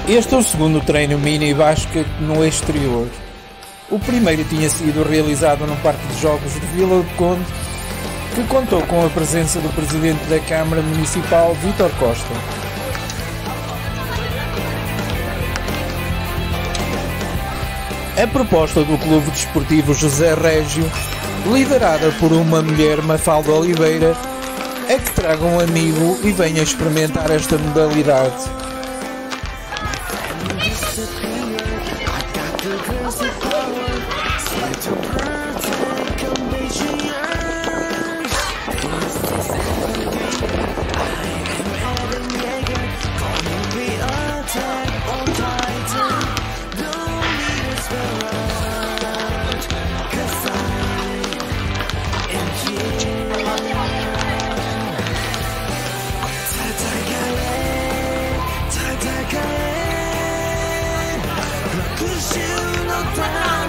Este é o segundo treino mini basquete no exterior. O primeiro tinha sido realizado no Parque de Jogos de Vila do Conde, que contou com a presença do Presidente da Câmara Municipal, Vítor Costa. A proposta do Clube Desportivo José Régio, liderada por uma mulher, Mafalda Oliveira, é que traga um amigo e venha experimentar esta modalidade. You know that